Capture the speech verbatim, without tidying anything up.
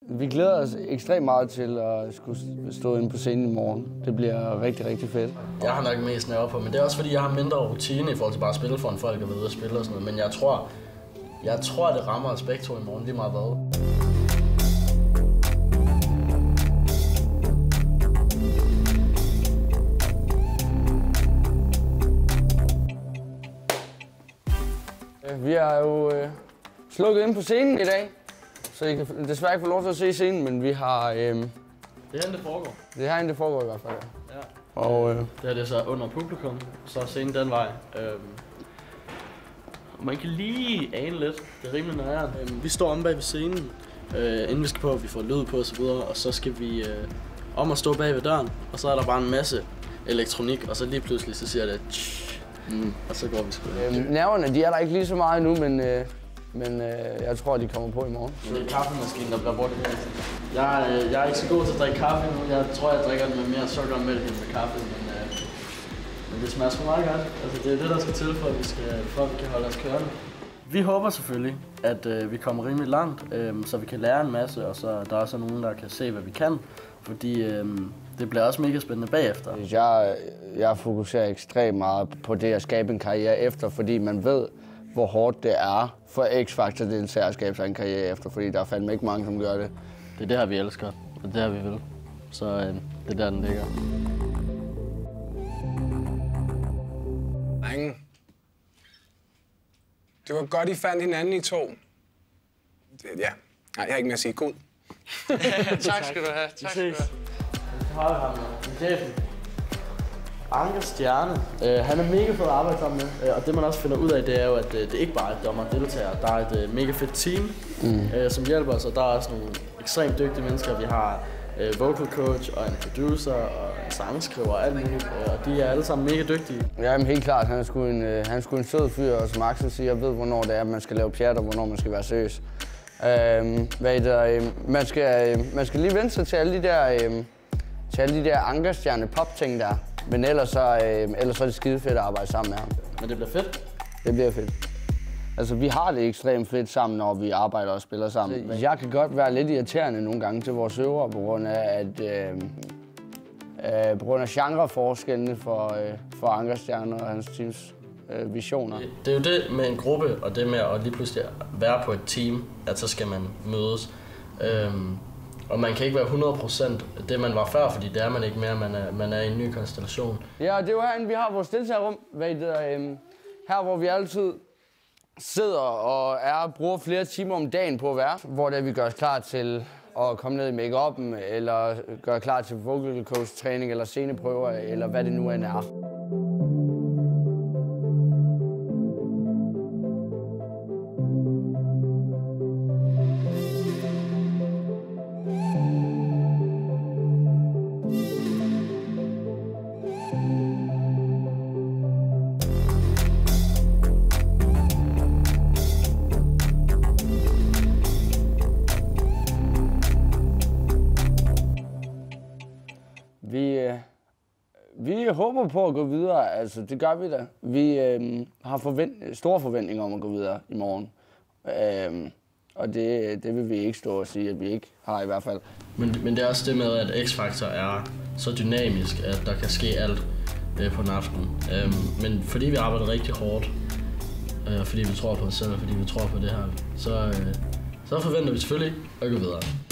Vi glæder os ekstremt meget til at skulle stå inde på scenen i morgen. Det bliver rigtig, rigtig fedt. Jeg har nok mest nerver på, men det er også fordi, jeg har mindre rutine i forhold til bare at spille foran folk og være ude og spille og sådan noget. Men jeg tror, jeg tror, det rammer os begge to i morgen lige meget hvad. Vi er jo øh, slukket ind på scenen i dag, så I kan desværre ikke få lov til at se scenen, men vi har... Øh, det er herinde, det foregår. Det er herinde, det foregår i hvert fald. Ja. Og, øh, det her det er så under publikum, så er scenen den vej. Øhm, man kan lige ane lidt, det er rimelig nøjere. Øhm, vi står om bag ved scenen, øh, inden vi skal på, at vi får lyd på osv., og så skal vi øh, om at stå bag ved døren, og så er der bare en masse elektronik, og så lige pludselig så siger det mm, og så går vi sgu. Øhm, nerverne, de er der ikke lige så meget endnu, men, øh, men øh, jeg tror, de kommer på i morgen. Det er kaffemaskinen, der bliver brugt i dag. Jeg, øh, jeg er ikke så god til at drikke kaffe nu. Jeg tror, jeg drikker den med mere sukker og mælk end med kaffe, men, øh, men det smager sgu meget godt. Altså, det er det, der skal til, for at vi, skal, for at vi kan holde os kørende. Vi håber selvfølgelig, at øh, vi kommer rimelig langt, øh, så vi kan lære en masse, og så der også er nogen, der kan se, hvad vi kan. Fordi øh, det bliver også mega spændende bagefter. Jeg, jeg fokuserer ekstremt meget på det at skabe en karriere efter, fordi man ved, hvor hårdt det er for X-Factor-deltagere at skabe sig en karriere efter, fordi der er fandme ikke mange, som gør det. Det er det her, vi elsker, og det er det her, vi vil. Så øh, det er der, den ligger. Drenge. Det var godt, I fandt hinanden i to. Det, ja, nej, jeg har ikke mere at sige. God. Tak skal du have. Tak skal du have. Har vi ham med chefen. Anker Stjerne. Uh, han er mega fed at arbejde sammen med, uh, og det man også finder ud af, det er jo, at uh, det ikke bare er dommer og deltagere. Der er et uh, mega fedt team, mm. uh, som hjælper os, og der er også nogle ekstremt dygtige mennesker. Vi har uh, vocal coach og en producer og en sangskriver og alt muligt, uh, og de er alle sammen mega dygtige. Jamen helt klart, han er sgu en, uh, han er sgu en sød fyr, og som Axel siger, jeg ved, hvornår det er, man skal lave pjat, og hvornår man skal være seriøs. Uh, hvad der, uh, man, skal, uh, man skal lige vente sig til alle de der, uh, til alle de der Ankerstjerne pop-ting der. Men ellers så, øh, ellers så er det skide fedt at arbejde sammen med ham. Men det bliver fedt? Det bliver fedt. Altså, vi har det ekstremt fedt sammen, når vi arbejder og spiller sammen. Så jeg kan godt være lidt irriterende nogle gange til vores øvere, på grund af, at, øh, øh, på grund af genreforskellene for, øh, for Ankerstjerne og hans teams øh, visioner. Det, det er jo det med en gruppe, og det med at lige pludselig være på et team, at så skal man mødes. Øhm, Og man kan ikke være hundrede procent det, man var før, fordi det er man ikke mere, man er, man er i en ny konstellation. Ja, det er jo herinde, vi har vores deltagerrum, her hvor vi altid sidder og er, bruger flere timer om dagen på at være. Hvor det er, vi gør os klar til at komme ned i make-up'en, eller gøre klar til vocal coach træning, eller sceneprøver, eller hvad det nu end er. Vi, øh, vi håber på at gå videre, altså det gør vi da. Vi øh, har forvent store forventninger om at gå videre i morgen. Øh, og det, det vil vi ikke stå og sige, at vi ikke har i hvert fald. Men, men det er også det med, at X-Factor er så dynamisk, at der kan ske alt øh, på en aften. Øh, men fordi vi arbejder rigtig hårdt, øh, fordi vi tror på os selv, og fordi vi tror på det her, så, øh, så forventer vi selvfølgelig at gå videre.